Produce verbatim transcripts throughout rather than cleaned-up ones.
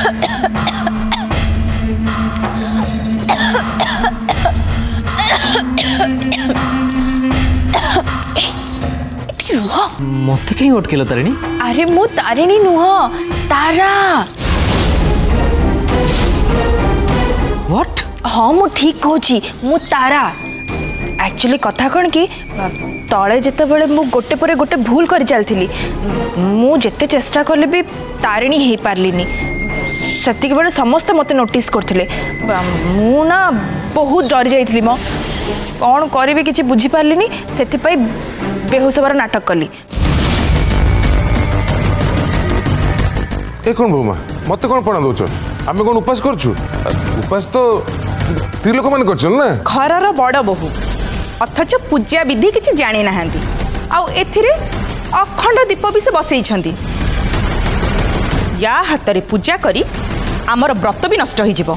मत कहीं अटकेल तारिणी? अरे मु तारिणी नुह तारा। व्हाट? हाँ मु ठीक कहूँ मु तारा। एक्चुअली कथा कौन कि तले जिते बड़े मु गोटे पर गोटे भूल कर चलती मु जेते चेष्टा कले भी तारिणी हो पारलिनी सेतिक बड़े समस्ते मते नोटिस करथिले मु ना बहुत डरी जाइथिली मो कौन करी किसी बुझी पारलिनी सेति पई बेहोश होबार नाटक कली। ए कौन भौमा मत कौन पढ़ा दौच आम कौन उपास करछु उपास तो स्त्री लोक मान कर ना घर बड़ बहु अथच पूजा विधि किसी जानी ना आउ एथिरे अखंड दीप भी से बसई या हाथ रे पूजा करी आमर व्रत भी नष्ट हो जिवो।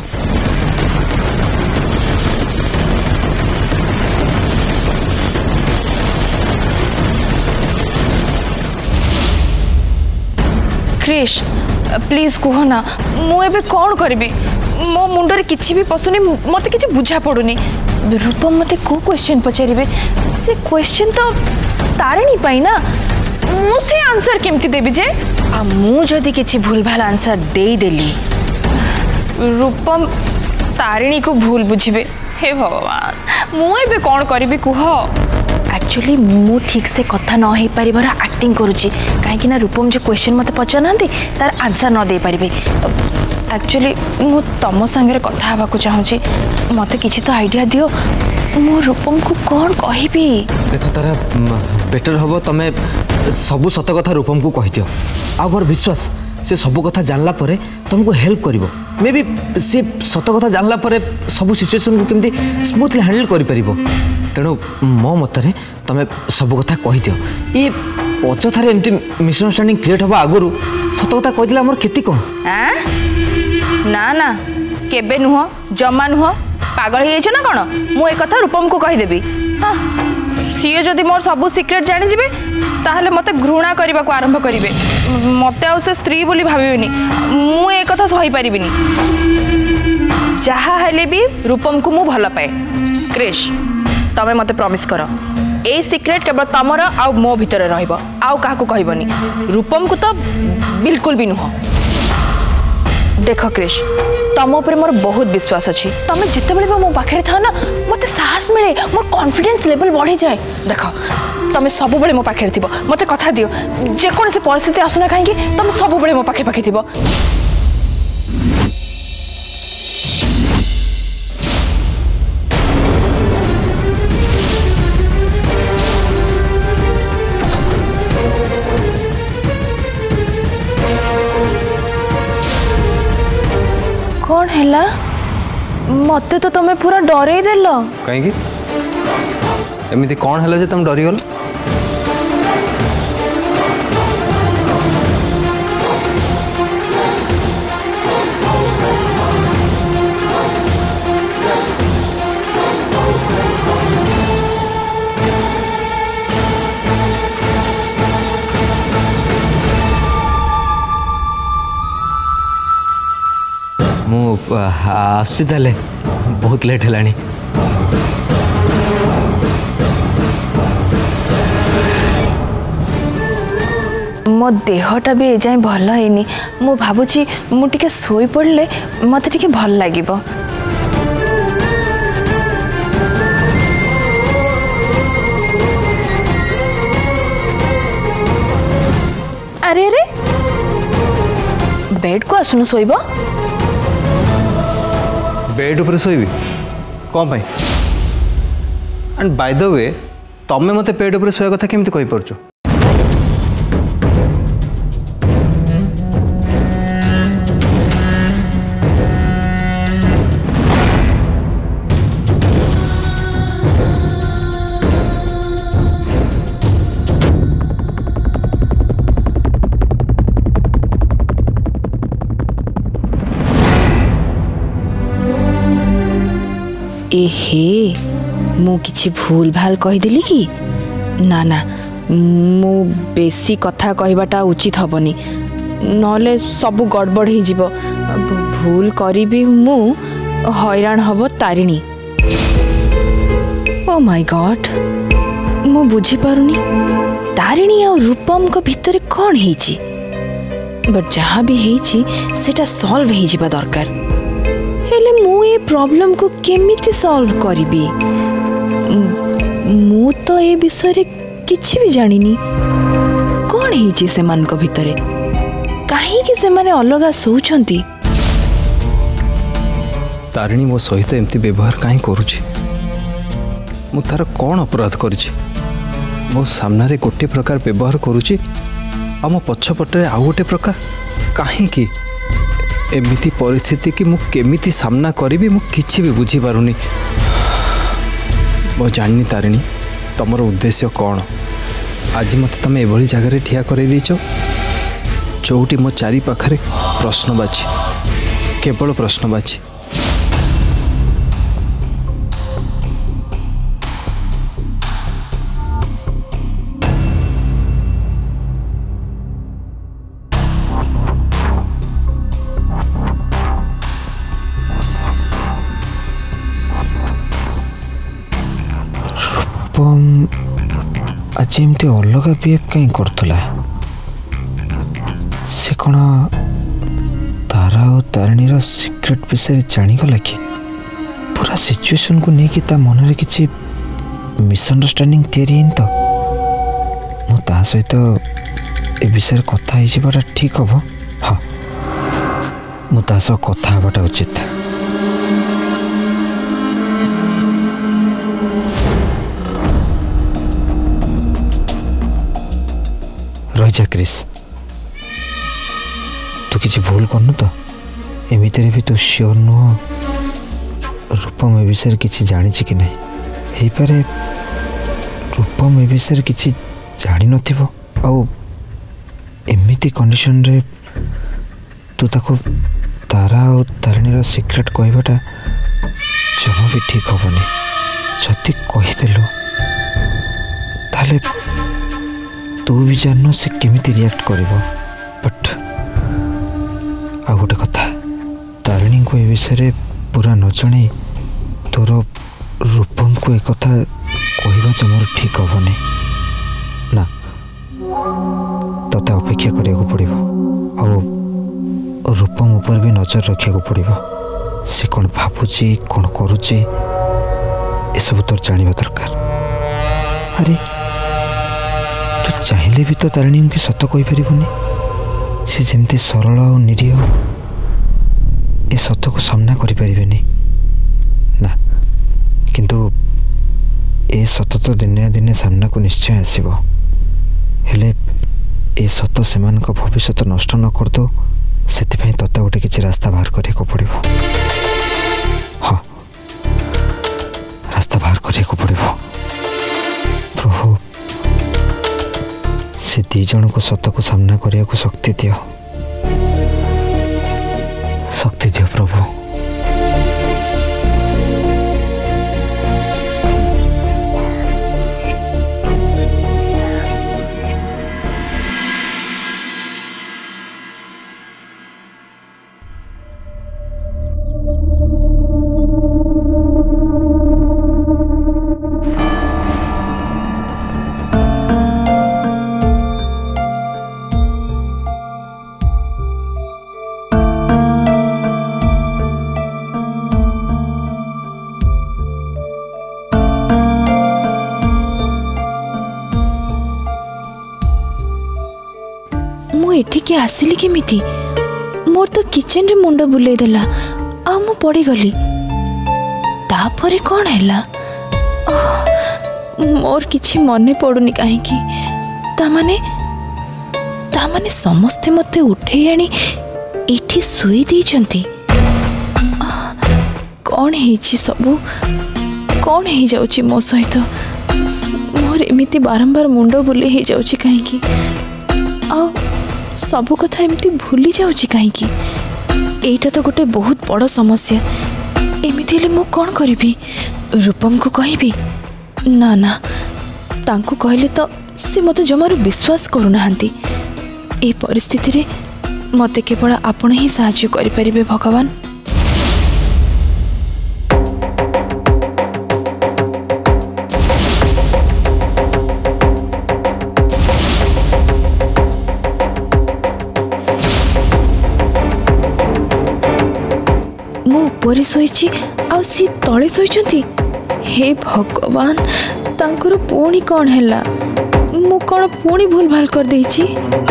क्रिश प्लीज कह ना मुझे कौन करी मो मुंडरे किसी भी पशुनी मत किसी बुझा पड़ुनी रूपम मत को क्वेश्चन पचारे से क्वेश्चन तो तारिणी पाई ना मुझे आंसर केमती देवी जे आ मु जदि किसी भूल भाल आंसर दे देली रूपम तारिणी को भूल बुझे। हे भगवान मुझे कौन करी कह एक्चुअली मु ठीक से कथा न हो पार एक्टिंग करुच्ची कहीं रूपम जो क्वेश्चन मत पचार ना तार आंसर न दे पारे एक्चुअली मु तुम सागर कथा हाँ चाहूँगी मत किसी तो आइडिया दियो मो रूपम को कौन कहि देख तारा बेटर हम तुम सबू सत कथा रूपम को कही दियो आ मोर विश्वास से सबू कथा जानला परे तुमको हेल्प करिवो मे बी से सत कथा जानला परे सबू सिचुएशन को केमती स्मूथली हैंडल करि परिबो तेणु मो मतरे तुम सबू कथा कही दियो ये अचथारे एमती मिसअंडरस्टैंडिंग क्रिएट हवा आगुरु सत कथा कहि दिला मोर केती कोन ना ना केबे नुह जमा नुह पागल हो जाइछ ना कौन मु एक कथा रूपम को कहीदेवी हाँ सीए जदि मोर सबू सिक्रेट जानी जिबे ताहले मते घृणा करने को आरंभ करेंगे मत आ स्त्री बोली भाविनी मु एक कथा सही पारिबिनी जहा हेले भी रूपम को मु भल पाए। क्रिश तमे मते प्रॉमिस कर ए सिक्रेट केवल तमर आ मो भितर रहइबो आउ काहा को कहबनी रूपम को तो बिल्कुल भी नुह। देख क्रिश तुम उपर मोर बहुत विश्वास अच्छी तुम जिते बड़े मो पाखे था ना मत साहस मिले मोर कॉन्फिडेंस लेवल बढ़ी जाए। देख तुम सब बड़े मो पाखे थी मत कथा दियो जेकोसी परिस्थिति आसुना कहीं तुम सब बड़े मो पाखे पाखे थी। कौन हैला मते तो तुम्हें पूरा डरे देल कहीं एमती कौन है जे तुम डरीगल आसुची ताले बहुत लेट है मो देहटा भी ए जाए भल है मु भावुची मु टिके सोई पड़ले मते टिके भल लागिबो। अरे अरे बेड को आसुनु सोइबो बेड ऊपर सोईबी कौन पाई एंड बाय द वे तमें मते बेड ऊपर सोया कथा केमती कहि परछो एहे मु किछि भूल भाल कहीदेली कि ना ना मु बेसी कथा कहबाटा उचित हबनी नले सब गड़बड़ हो भूल करी मु हैरान हब तारिणी। ओ माय गॉड मु बुझी पारुनी तारिणी आ रूपम को भितर कौन हेची बट जहाँ भी हेची सेटा सॉल्व हे जिबा दरकार। हेले मु ए प्रॉब्लम को केमिति सॉल्व करिबी मु तो ए विषय रे किछि भी जानिनी। कौन हेची से मान को भितरे काहे कि से माने अलगा सोचंती। तारिणी मो सहित एमती व्यवहार काहे करूची मु तार कौन अपराध करूची मो सामना रे गोटे प्रकार व्यवहार करूची आ मो पछपटे आउ गोटे प्रकार काहे कि एमिति परिस्थिति कि मु केमिति सामना करिबी मु किछि भी बुझी पारुनी। मो जाननी तारिणी तमर उद्देश्य कौन आज मत तमे एभली जगह रे ठिया करे दीच चौटी मो चारि पाखरे प्रश्नवाची केवल प्रश्नवाची। आज एमती अलग बिहेव कहीं करतला से कौन तारा और तारिणी सीक्रेट विषय जानीगला कि पूरा सिचुएशन को नहीं कि ता मन रे किछि मिसअंडरस्टैंडिंग तैयारी तो मु ता सहित ए विषय कथा ही जिबाटा ठीक हबो। हाँ मु ता सह कथा हबाटा उचित। रही क्रिस तू किसी भूल करनु तो एमिति भी तू श्योर नुह रूपम ए विषय किसी जानी कि नहीं हे पारे रूपम ए विषय किसी जानी नथिबो आउ एमिति कंडीशन रे तू ताको तारा और तारिणी सीक्रेट कहबाटा जमा भी ठीक हबनी। जदि कहीदेलु ताले तू भी जान से केमिति रिएक्ट करिवो बट आ गोटे कथा तारिणी को ए विषय पूरा न जणे तोर रूपम को एक कथा कहवा जमर ठीक हबनी ना तते अपेक्षा करिया पड़िबो आ रूपम ऊपर भी नजर रखिया पड़िबो से कौन भाबुची कौन करुची ए सब तोर जानिबा दरकार। अरे तू चाहिले भी तो तारिणी की सत कही पारिबुनी से जेमती सरल और निरीह ए सत को सामना करि परिबेनी ना किंतु ए सत तो दिने दिने सामना को निश्चय आसीबो हेले ए सत सेमान को भविष्य नष्ट न कर दो सेति पई तते गोटे किछि रास्ता बाहर करिया को पड़िबो। हाँ रास्ता बाहर करिया को पड़िबो। प्रभु से दी जन को सत को सामना करिया को शक्ति दियो शक्ति दियो प्रभु। एठिके आसिली केमिति मोर तो किचन रे मुंड बुलेई देला आ मु पड़ी गली तापरे कौन हैला मोर किछि मने पड़ुनी काहे कि ता माने ता माने समस्ते मते उठे आनी एठी सुई दैछंती। कौन हेछि सबु कौन हे जाउछि मो सहित मोर एमिति बारंबार मुंड बुले हे जाउछि काहे कि आ सबु कथा एमती भूली जाउछि काहे कि एटा तो गोटे बहुत बड़ समस्या। एमिति ले मु कोन करिबी रूपम को कहबी ना ना तांको कहले तो से मते जमार विश्वास करू नाहंती ए परिस्थिति रे मते केवल आपण ही साहाय्य करि परिबे भगवान। मो ऊपर शोची आ सी तले शोचंती। हे भगवान तांकर पुणी कौन हैला मु कौन पुणी भूल भाल कर देची।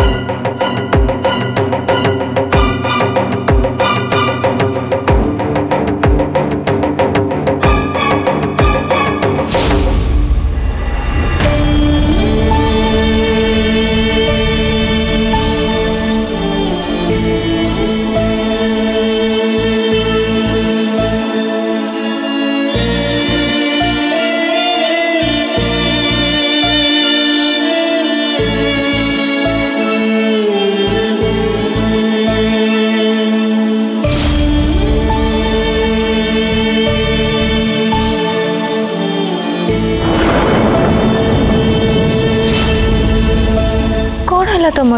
तमर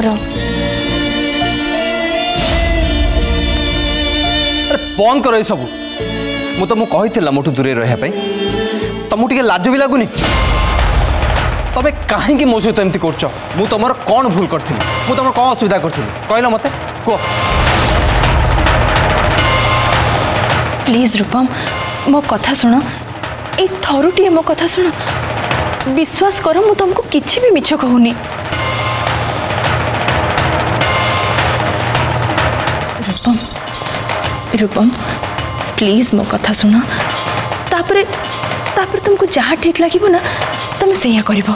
अरे बंद कर सब मु तुमको कही मोटू दूरे रहा तुमको टे लाज भी लगुनि तबे कहीं मो सहित एमती कर तुम कौन भूल करी तुम कौन असुविधा करी कहल मत कह प्लीज रूपम मो कथा सुनो ए थरुटी मो कथा सुनो विश्वास कर मु तुमको किसी भी मिछ कहूनी। रूपम रूपम प्लीज मो कथा सुनो तापरे तापरे तुमको जहाँ ठीक लगे ना तुम से कर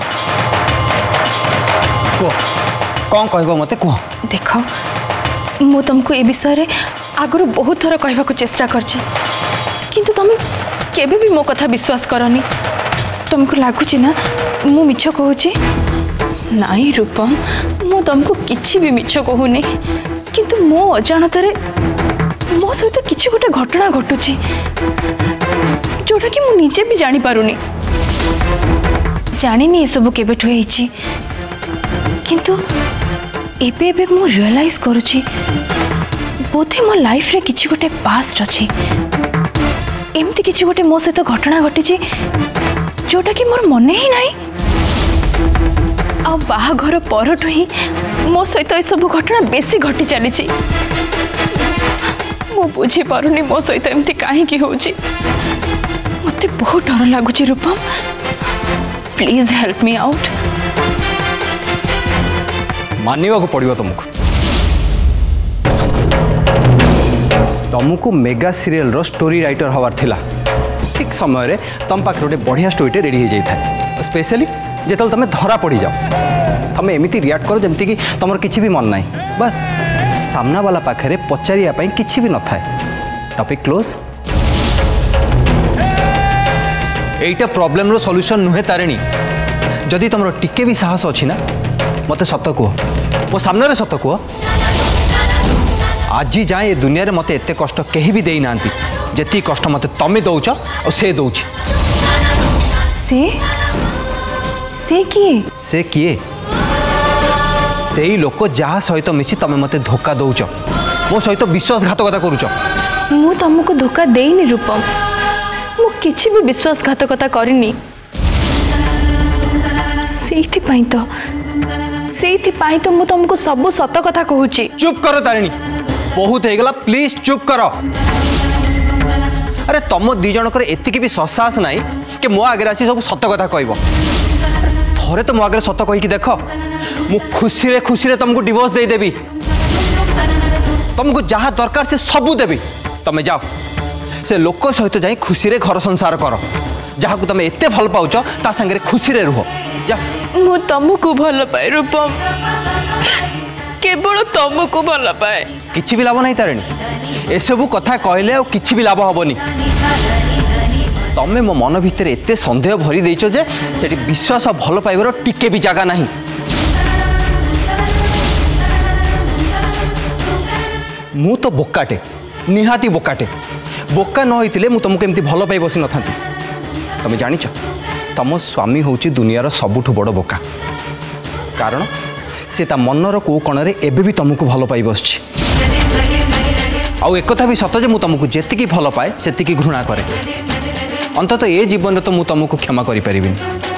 कौन कह मत कह देख मु तुमको ए विषय रे आगुरी बहुत थर कहवा को चेष्टा करछि किंतु तुम केबे भी मो कथा विश्वास करनी तुमको लगुच ना मु मिछ कहूची नाई रूपम मु तुमको किछि भी मिछ कहूनी किंतु मो अजाणतारे मो सहित किछि गोटे घटना घटुची जोटा कि मु निजे भी जानी पारुनी जानिनी ए सब केबेठु हेछि किंतु एबे एबे मु रियलाइज करूची बोधे मो लाइफ रे किछि गोटे पास्ट अछि एमती किछि गोटे मो सहित घटना घटिची जोटा कि मोर मने ही नहीं आ बाहाघर परठु ही मो सहित ए सब घटना बेसी घटी चली मु बुझी पारुनी मो सहित एमती काहे की होची मते बहुत डर लागुची Rupam please help me out. मानिबा को पड़िबो तुमको तुमको मेगा सीरियल रो स्टोरी राइटर हवार थिला ठीक समय रे तुम पाखे गोटे बढ़िया स्टोरीटे रेडी हो जाए स्पेशली जो तुम धरा पड़ जाओ तुम एमती रिएक्ट करो जमती कि तुम किसी भी मन ना बस सामना वाला पाखे पचारिया किसी भी न थाए टॉपिक क्लोज एटा प्रॉब्लम रो सॉल्यूशन नुहे तारिणी जदि तुम टिके भी साहस अच्छी ना मत सत कह मो सामने सत कह आज जाए ये दुनिया रे मते एते कष्ट कहीं भी देना जी कष्ट मत तमें दौच और से दौच से से किए से किए से ही लोक जहाँ सहित मिसी तमें मते धोखा दौच मो सहित विश्वासघातकता करुच मु तुमको धोखा देनी रूपम मु किछि भी विश्वासघातकता करनी सेइथिपाई तो सेइथिपाई तो मु तुमको सब सत कथा कहूची। चुप करो तारिणी बहुत हो गला प्लीज चुप करो अरे तुम दी जनकर एतिकी भी ससाहस ना कि मो आगे आसी सब सत कथा कह थरे तो मो आगे सत कहीकि देख मु खुशी रे खुशी रे तुमको डिवोर्स दे देबी तुमको जहाँ दरकार से सबू देबी तमें जाओ से लोक सहित जाई खुशी रे घर संसार कर जहाँ को तुम एते भल पाउच ता संगे खुशी रे रुह जा मु तुमको भल पाए रूपम केवल तुमको भल पाए किछि भी लाभ नहीं तारिणी एसबू कथा कहले और किछि भी लाभ हेनी तमें मो मन भितर एते संदेह भरी देइछ जे सेठी विश्वास और भल पाइबार टिके भी जगह नहीं मु तो बोकाटे निहाती बोकाटे बोका न होइतिले मु तुमको एमती भल पाई बसी न थांती तमें जानिछ तम स्वामी होउची दुनियार सबुठु बड़ बोका कारण से ता मनर को कण रे एबे भी तुमको भल पाई बसछि आउ एक कथा भी सत जे मु तुमको जेतिकी भल पाए सेतिकी घृणा करे अंततः ए जीवन तो मु तुमको क्षमा करि परिबिनी।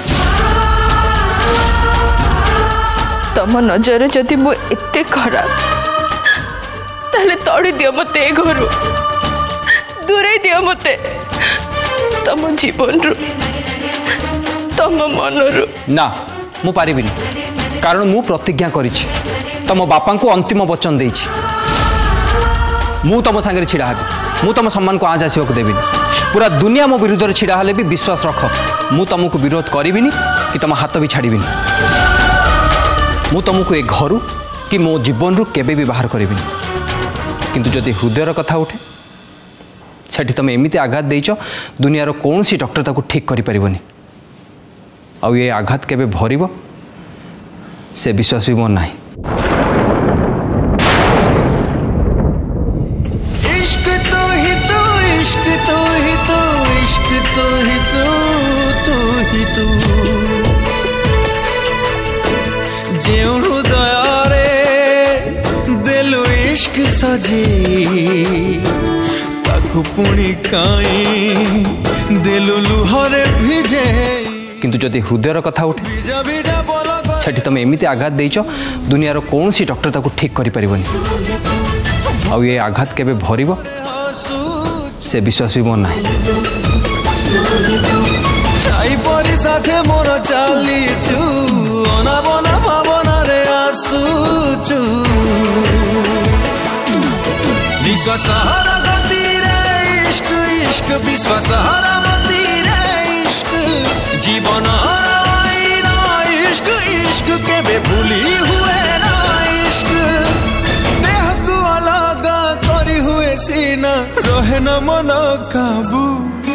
तम नजर जदि मु एते खराब ताले तड़ी दियो मते घर दूरे दियो मते तम जीवन रु तम मन रु। ना मु पारिबिनी कारण मु प्रतिज्ञा करिछि तम बापा को अंतिम वचन देछि मु तुम सांगे छिड़ा हेबी मु तुम सम्मान को आज आसवाक देविनी पूरा दुनिया मो विरुद्ध में छिड़ा हेले भी विश्वास रख मु तुमको विरोध करिबिनी कि तुम हाथ भी छाड़बिनी मु तुमको ए घर कि मो जीवन रु केबे भी बाहर करिबिनी किंतु जदि हृदयर कथा उठे सेठी तुम एमिति आघात देइछ दुनियार कौन सी डॉक्टर ताको ठीक करि परिबनी आउ ये आघात केबे भरिबो से विश्वास भी मोर नाही। इश्क तो ही तो इश्क तो ही तो इश्क तो ही तो तो ही तो जेउ हृदय देलु इश्क सजे ताकु पुणी काई देलु लुहरे भिजे किंतु जदि हृदयर कथा उठे सेठी तुम एमिति आघात देइछ दुनियार कौन सी डॉक्टर ताको ठीक करि परिबनी आउ ये आघात केबे भरिबो से विश्वास भी मोर नाही। चाई परी साथे मोर चालीचु अना बना भावना रे आसुचु विश्वास हरा गति रे इश्क इश्क विश्वास हरा मति रे इश्क जीवन हरा इश्क इश्क के बे भूली हुए ना इश्क देह को अलग करी हुए सीना रहे न मन काबू।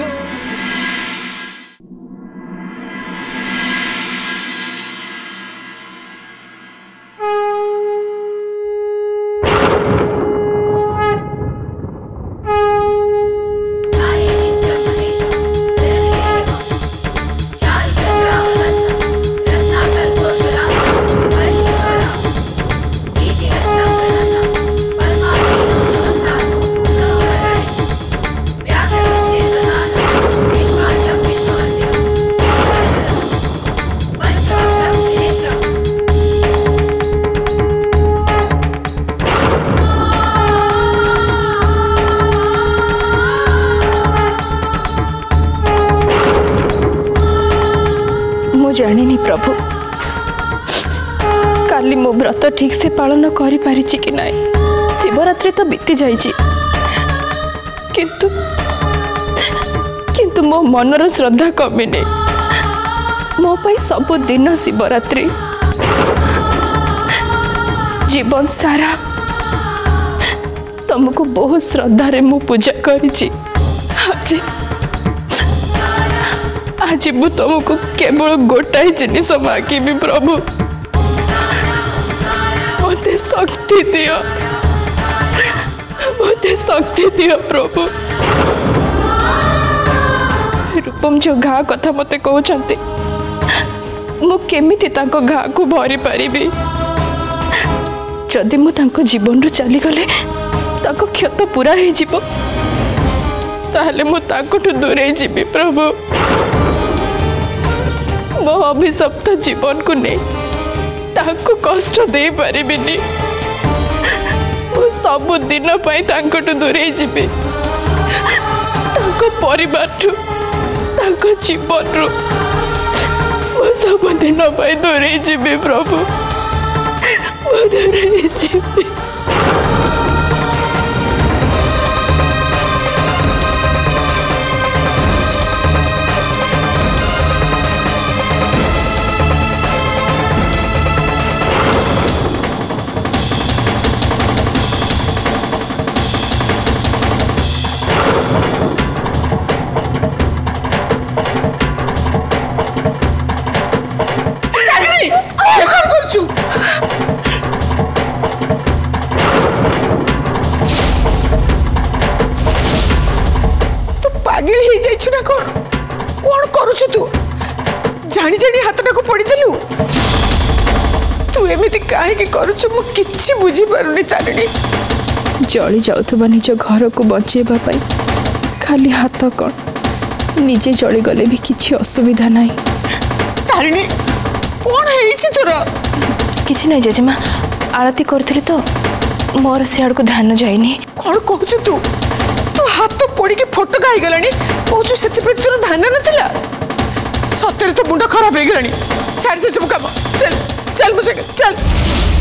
जानी प्रभु काली मो व्रत ठीक से पालन करि पारिछि कि नहीं शिवरात्रि तो बीती जाइछि किंतु किंतु मो मनर श्रद्धा कमी नहीं मो पाई सब दिन शिवरात्रि जीवन सारा तुमको बहुत श्रद्धा रे मु पूजा करिछि आज आज मु तुमको केवल गोटाए जिनिस मागिबी प्रभु मते शक्ति दियो मते शक्ति दियो प्रभु। रूपम जो घा कथा मते कहउछंती मु केमिति ताको घा को भरी पारिबी जदि मु ताको जीवन रु चली गले ताको क्षत पूरा हे जीवो ताहले मु ताको ठु दूरे जीवी प्रभु मो अभिशप्त जीवन को नहीं ताको कष्ट दे पारिबिनी मु सब दिन पाई ताको ठु दूरे जीवी ताको परिवार ठु ताको जीवन रु मु सब दिन पाई दूरे जीवी प्रभु मु दूरे जीवी। पागल ही जाइछु ना कौन कौन करूछु तू जानी जानी हाथटा को पड़ी देलु तू एमिति काहे के करूछु मु किछि बुझी पारुनी तारिणी जली जाउथबा निज घर को बचेबा पाई खाली हाथ कौन निजे जली गले भी किसी असुविधा नहीं। तारिणी कौन है तोर? किसी नहीं जेजेमा आरती करथिली तो मोर सियाड़ को ध्यान जाइनी। कौन कहू तू तू हाथ पोड़ी के फोटो खाई गलानी कहू से तोर ध्यान नथिला। सତରେ तो मुंड खराब हो गलानी। छाड़ से सब काम चल चल मुझे चल।